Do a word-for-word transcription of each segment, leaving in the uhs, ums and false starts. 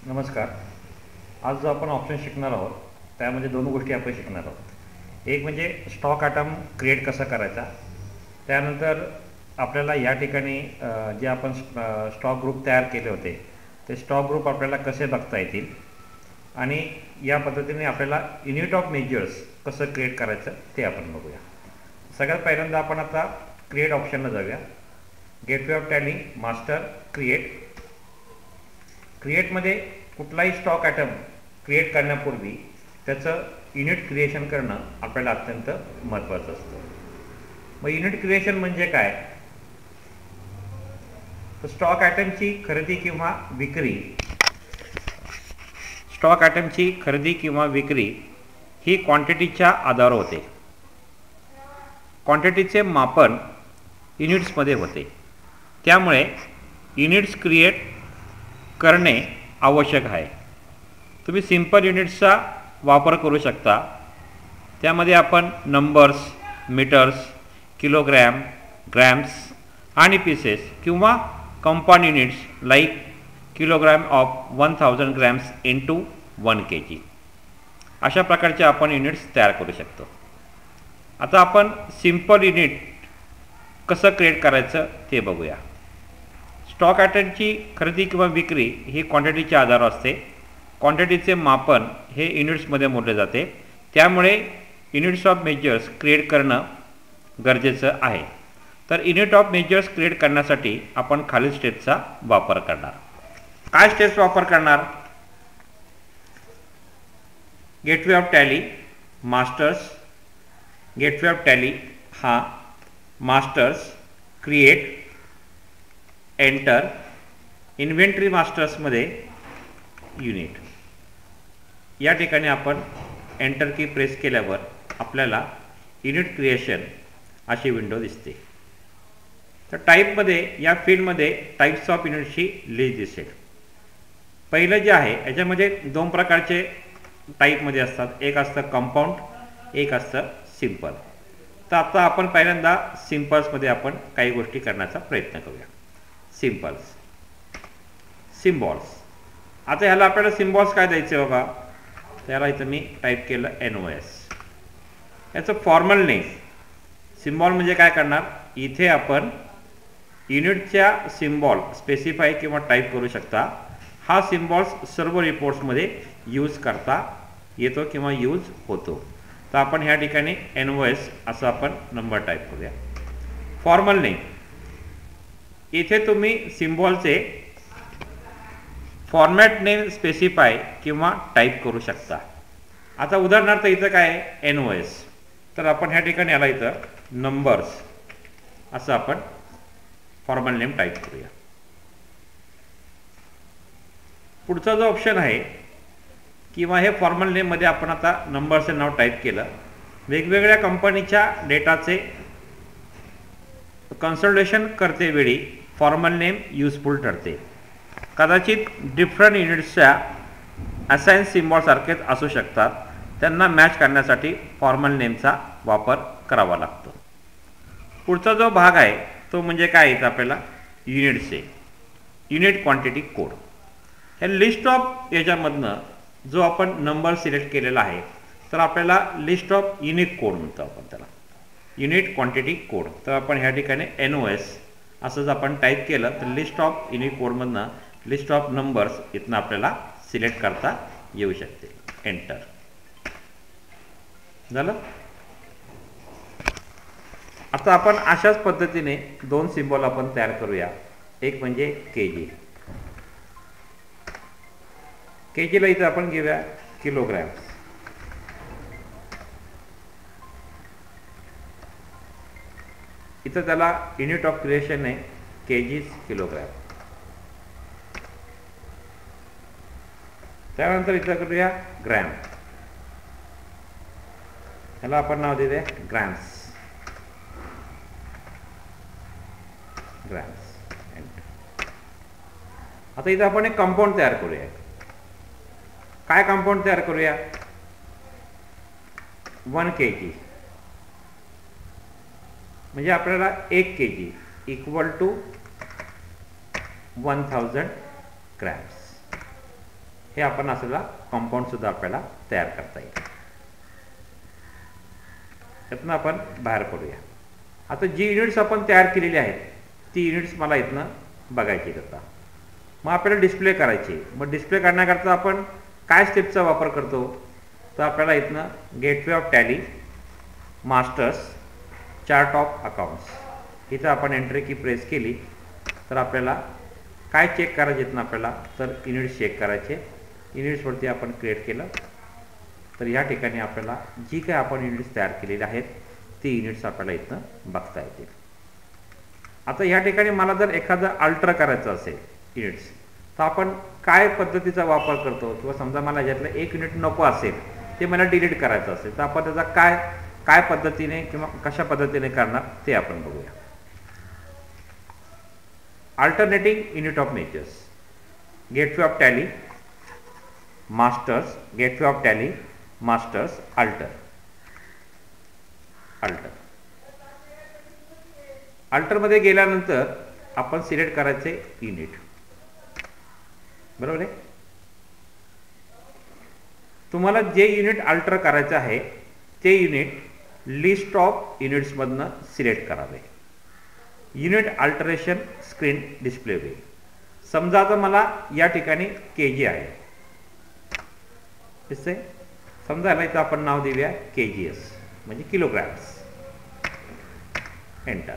नमस्कार. आज जो आपण ऑप्शन शिकणार आहोत त्यामध्ये दोन गोष्टी आपण शिकणार आहोत. एक म्हणजे स्टॉक आयटम क्रिएट कसा करायचा, त्यानंतर आपल्याला या ठिकाणी जे आपण स्टॉक ग्रुप तयार केले होते ते स्टॉक ग्रुप आपल्याला कसे बघता येतील आणि या पद्धतीने आपल्याला युनिट ऑफ मेजर्स कसं क्रिएट करायचं ते आपण बघूया. सगळ्यात पहिल्यांदा आपण आता क्रिएट ऑप्शनला जाऊया. Gateway of Tally, master, create. क्रिएटमध्ये कुठलाही स्टॉक आयटम क्रिएट करण्यापूर्वी त्याचं युनिट क्रिएशन करणं आपल्याला अत्यंत महत्त्वाचं असतं. मग युनिट क्रिएशन म्हणजे काय, तर स्टॉक आयटमची खरेदी किंवा विक्री स्टॉक आयटमची खरेदी किंवा विक्री ही क्वांटिटीच्या आधारावर होते. क्वांटिटीचे मापन युनिट्समध्ये होते, त्यामुळे युनिट्स क्रिएट करणे आवश्यक आहे. तुम्ही सिंपल युनिट्सचा वापर करू शकता. त्यामध्ये आपण नंबर्स, मीटर्स, किलोग्रॅम, ग्रॅम्स आणि पीसेस किंवा compound units like kilogram of one thousand grams into one K G अशा प्रकारचे आपण युनिट्स तयार करू शकतो. आता आपण सिंपल युनिट कसं क्रिएट करायचं ते बघूया. स्टॉक आयटमची खरेदी किंवा विक्री ही क्वांटिटीच्या आधारावर असते. क्वांटिटीचे मापन हे युनिट्समध्ये मोजले जाते, त्यामुळे युनिट्स ऑफ मेजर्स क्रिएट करणं गरजेचं आहे. तर युनिट ऑफ मेजर्स क्रिएट करण्यासाठी आपण खालील स्टेप्सचा वापर करणार. काय स्टेप्स वापर करणार? Gateway of Tally, masters. Gateway of Tally हा मास्टर्स, क्रिएट, एंटर. इन्व्हेंटरी मास्टर्समध्ये युनिट. या ठिकाणी आपण एंटर की प्रेस केल्यावर आपल्याला युनिट क्रिएशन अशी विंडो दिसते. तर टाईपमध्ये या फील्डमध्ये टाईप्स ऑफ युनिटची लिस्ट दिसेल. पहिलं जे आहे याच्यामध्ये दोन प्रकारचे टाईपमध्ये असतात. एक असतं कंपाऊंड, एक असतं सिंपल. तर आता आपण पहिल्यांदा सिंपल्समध्ये आपण काही गोष्टी करण्याचा प्रयत्न करूया. Simples, symbols. आता ह्याला आपल्याला सिम्बॉल्स काय द्यायचे बघा. त्याला इथं मी टाईप केलं एन ओ एस. याचं फॉर्मल नेम. सिम्बॉल म्हणजे काय करणार, इथे आपण युनिटच्या सिम्बॉल स्पेसिफाय किंवा टाईप करू शकता. हा सिम्बॉल्स सर्व रिपोर्ट्समध्ये यूज करता येतो किंवा यूज होतो. तर आपण ह्या ठिकाणी एन ओ एस असं आपण नंबर टाईप करूया. Formal name. इथे तुम्ही सिम्बॉलचे फॉर्मॅट नेम स्पेसिफाय किंवा टाईप करू शकता. आता उदाहरणार्थ इथं काय आहे, एन ओ एस. तर आपण ह्या ठिकाणी याला इथं नंबर्स असं आपण फॉर्मल नेम टाईप करूया. पुढचा जो ऑप्शन आहे किंवा हे फॉर्मल नेममध्ये आपण आता नंबरचं नाव टाईप केलं. वेगवेगळ्या कंपनीच्या डेटाचे कन्सल्टेशन करते वेळी फॉर्मल नेम युजफुल ठरते. कदाचित डिफरंट युनिट्सच्या असाइन सिम्बॉलसारखेच असू शकतात. त्यांना मॅच करण्यासाठी फॉर्मल नेमचा वापर करावा लागतो. पुढचा जो भाग आहे तो म्हणजे काय येतं आपल्याला, युनिट्सचे युनिट क्वांटिटी कोड. हे लिस्ट ऑफ याच्यामधनं जो आपण नंबर सिलेक्ट केलेला आहे तर आपल्याला लिस्ट ऑफ युनिक कोड म्हणतो आपण त्याला, युनिट क्वांटिटी कोड. तर आपण ह्या ठिकाणी एन ओ एस असंच आपण टाईप केलं तर लिस्ट ऑफ युनिक कोडमधनं लिस्ट ऑफ नंबर्स इथनं आपल्याला सिलेक्ट करता येऊ शकते. एंटर झालं. आता आपण अशाच पद्धतीने दोन सिम्बॉल आपण तयार करूया. एक म्हणजे के जी. के जीला इथं आपण घेऊया किलोग्रॅम. इथं त्याला युनिट ऑफ क्रिएशन आहे केजीज, किलोग्रॅम. त्यानंतर इथं करूया ग्रॅम. ह्याला आपण नाव देऊया ग्रॅम्स. ग्रॅम्स. आता इथं आपण एक कंपाऊंड तयार करूया. काय कंपाऊंड तयार करूया, वन के जी म्हणजे आपल्याला एक K G equal to one thousand grams. हे आपण असलेला कंपाऊंडसुद्धा आपल्याला तयार करता येईल. त्यातनं आपण बाहेर पडूया. आता जी युनिट्स आपण तयार केलेली आहेत ती युनिट्स मला इथनं बघायची आता. मग आपल्याला डिस्प्ले करायची. मग डिस्प्ले करण्याकरता आपण काय स्टेपचा वापर करतो तर आपल्याला इथनं gateway of Tally, masters, chart of accounts इथं आपण एंट्री की प्रेस केली तर आपल्याला काय चेक करायचे आहेत ना आपल्याला तर युनिट्स चेक करायचे. युनिट्सवरती आपण क्रिएट केलं तर या ठिकाणी आपल्याला जी काही आपण युनिट्स तयार केलेली आहेत ती युनिट्स आपल्याला इथनं बघता येतील. आता या ठिकाणी मला जर एखादं अल्टर करायचं असेल युनिट्स तर आपण काय पद्धतीचा वापर करतो किंवा समजा मला याच्यातलं एक युनिट नको असेल ते मला डिलीट करायचं असेल तर आपण त्याचा काय काय पद्धतीने किंवा कशा पद्धतीने करणार ते आपण बघूया. Alternating unit of measures, gateway of Tally, masters, gateway of Tally, masters, alter. Alter अल्टरमध्ये गेल्यानंतर आपण सिलेक्ट करायचे युनिट. बरोबर आहे. तुम्हाला जे युनिट अल्टर करायचं आहे ते युनिट लिस्ट ऑफ युनिट्समधनं सिलेक्ट करावे. युनिट अल्टरेशन स्क्रीन डिस्प्ले होईल. समजा आता मला या ठिकाणी के जी आहे दिसतंय. समजा याला इथं आपण नाव देऊया के जी एस म्हणजे किलोग्रॅम्स. एंटर.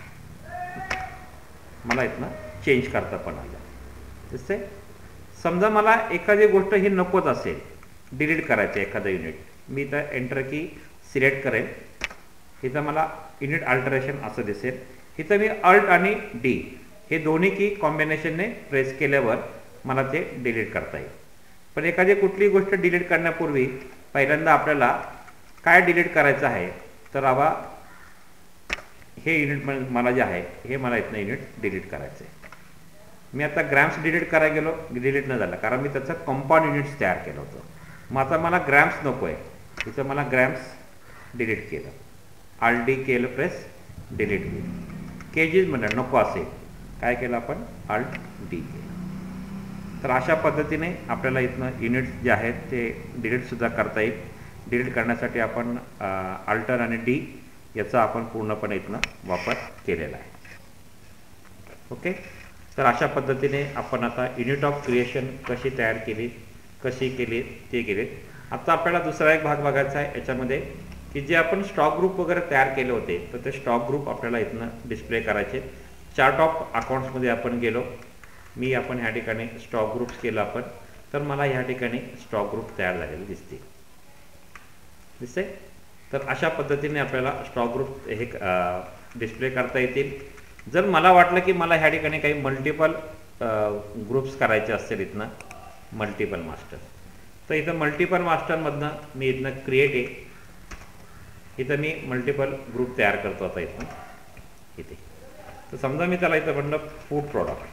मला इथनं चेंज करता पण आलं दिसतंय. समजा मला एखादी गोष्ट ही नकोच असेल, डिलीट करायचं एखादं युनिट, मी इथं एंटर की सिलेक्ट करेल. इथं मला युनिट अल्टरेशन असं दिसेल. इथं मी अल्ट आणि डी हे दोन्ही की कॉम्बिनेशनने प्रेस केल्यावर मला ते डिलीट करता येईल. पण एखादी कुठली गोष्ट डिलीट करण्यापूर्वी पहिल्यांदा आपल्याला काय डिलीट करायचं आहे तर आवा हे युनिट मला जे आहे हे मला इथनं युनिट डिलीट करायचं आहे. मी आता ग्रॅम्स डिलीट करायला गेलो, डिलीट न झालं कारण मी त्याचं कंपाऊंड युनिट्स तयार केलं होतं. मग आता मला ग्रॅम्स नको आहे, इथं मला ग्रॅम्स डिलीट केलं. आल डी केलं प्रेस, डिलीट केलं. के जीज म्हणलं नको असेल काय केलं आपण अल्ट डी केलं. तर अशा पद्धतीने आपल्याला इथनं युनिट्स जे आहेत ते डिलीटसुद्धा करता येईल. डिलीट करण्यासाठी आपण अल्टर आणि डी याचा आपण पूर्णपणे इथनं वापर केलेला आहे. ओके. तर अशा पद्धतीने आपण आता युनिट ऑफ क्रिएशन कशी तयार केली, कशी केली ते केले. आता आपल्याला दुसरा एक भाग बघायचा आहे याच्यामध्ये की जे आपण स्टॉक ग्रुप वगैरे तयार केले होते तर ते स्टॉक ग्रुप आपल्याला इथनं डिस्प्ले करायचे. चार्ट ऑफ अकाउंट्समध्ये आपण गेलो. मी आपण ह्या ठिकाणी स्टॉक ग्रुप्स केलं आपण तर मला ह्या ठिकाणी स्टॉक ग्रुप तयार झालेले दिसते दिसते. तर अशा पद्धतीने आपल्याला स्टॉक ग्रुप हे डिस्प्ले करता येतील. जर मला वाटलं की मला ह्या ठिकाणी काही मल्टिपल ग्रुप्स करायचे असतील इथनं मल्टिपल मास्टर तर इथं मल्टिपल मास्टरमधनं मी इथनं क्रिएट आहे इथं मी मल्टिपल ग्रुप तयार करतो आता इथनं इथे. तर समजा मी त्याला इथं म्हणलं फूड प्रॉडक्ट.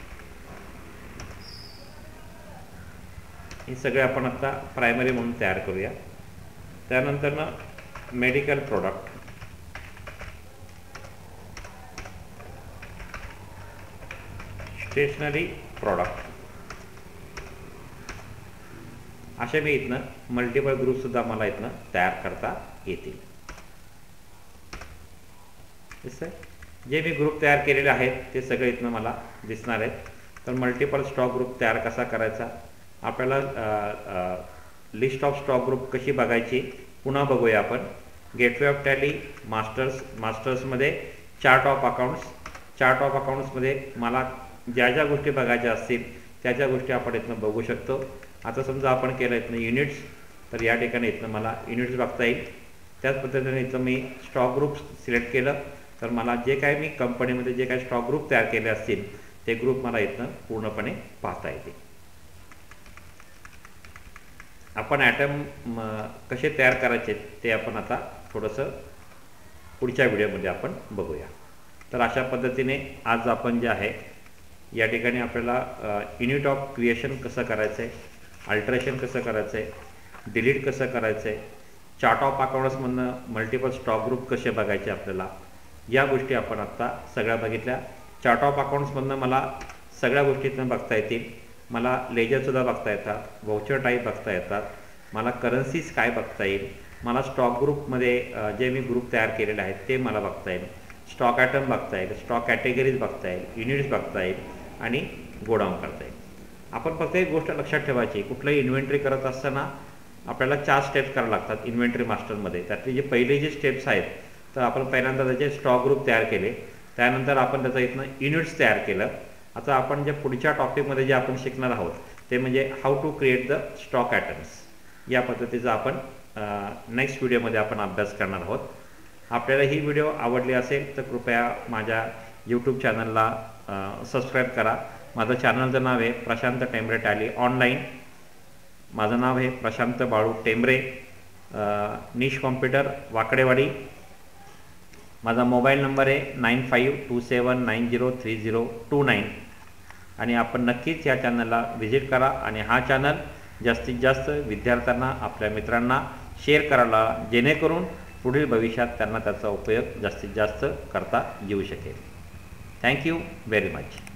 हे सगळे आपण आता प्रायमरी म्हणून तयार करूया. त्यानंतर ना मेडिकल प्रोडक्ट, स्टेशनरी प्रॉडक्ट असे मी इथनं मल्टिपल ग्रुपसुद्धा मला इथनं तयार करता येतील. दिसतंय. जे मी ग्रुप तयार केलेले आहेत ते सगळे इथनं मला दिसणार आहेत. तर मल्टिपल स्टॉक ग्रुप तयार कसा करायचा, आपल्याला लिस्ट ऑफ स्टॉक ग्रुप कशी बघायची पुन्हा बघूया आपण. गेटवे ऑफ टॅली, मास्टर्स, मास्टर्समध्ये chart of accounts, chart of अकाउंट्समध्ये मला ज्या ज्या गोष्टी बघायच्या असतील त्या ज्या गोष्टी आपण इथनं बघू शकतो. आता समजा आपण केलं इथनं युनिट्स तर या ठिकाणी इथनं मला युनिट्स बघता येईल. त्याच पद्धतीने इथं मी स्टॉक ग्रुप सिलेक्ट केलं तर मला जे काय मी कंपनीमध्ये जे काही स्टॉक ग्रुप तयार केले असतील ते ग्रुप मला इथनं पूर्णपणे पाहता येते. आपण ॲटम कसे तयार करायचे ते आपण आता थोडंसं पुढच्या व्हिडिओमध्ये आपण बघूया. तर अशा पद्धतीने आज आपण जे आहे या ठिकाणी आपल्याला युनिट ऑफ क्रिएशन कसं करायचं आहे, अल्टरेशन कसं करायचं आहे, डिलीट कसं करायचं आहे, चार्ट ऑफ अकाउंट्समधनं मल्टिपल स्टॉक ग्रुप कसे बघायचे आपल्याला या गोष्टी आपण आत्ता सगळ्या बघितल्या. चार्ट ऑफ अकाउंट्समधनं मला सगळ्या गोष्टीतनं बघता येतील. मला लेजरसुद्धा बघता येतात, व्हाउचर टाईप बघता येतात, मला करन्सीज काय बघता येईल, मला स्टॉक ग्रुपमध्ये जे मी ग्रुप तयार केलेले आहेत ते मला बघता येईल, स्टॉक आयटम बघता येईल, स्टॉक कॅटेगरीज बघता येईल, युनिट्स बघता येईल आणि गोडाऊन करता येईल. आपण फक्त एक गोष्ट लक्षात ठेवायची, कुठलंही इन्व्हेंटरी करत असताना आपल्याला चार स्टेप्स करावे लागतात इन्व्हेंटरी मास्टरमध्ये. त्यातले जे पहिले जे स्टेप्स आहेत, तर आपण पहिल्यांदा त्याचे स्टॉक ग्रुप तयार केले, त्यानंतर आपण त्याचं इथनं युनिट्स तयार केलं. आता आपण जे पुढच्या टॉपिकमध्ये जे आपण शिकणार आहोत ते म्हणजे how to create the stock items. या पद्धतीचा आपण नेक्स्ट व्हिडिओमध्ये आपण अभ्यास करणार आहोत. आपल्याला ही व्हिडिओ आवडली असेल तर कृपया माझ्या यूट्यूब चॅनलला सबस्क्राईब करा. माझं चॅनलचं नाव आहे प्रशांत टेंबरे टॅली ऑनलाईन. माझं नाव आहे प्रशांत बाळू टेंबरे, निश कॉम्प्युटर वाकडेवाडी. माझा मोबाईल नंबर आहे nine five two seven nine zero three zero two nine. आणि आपण नक्कीच या चॅनलला व्हिजिट करा आणि हा चॅनल जास्तीत जास्त विद्यार्थ्यांना, आपल्या मित्रांना शेअर करायला, जेणेकरून पुढील भविष्यात त्यांना त्याचा उपयोग जास्तीत जास्त करता येऊ शकेल. Thank you very much.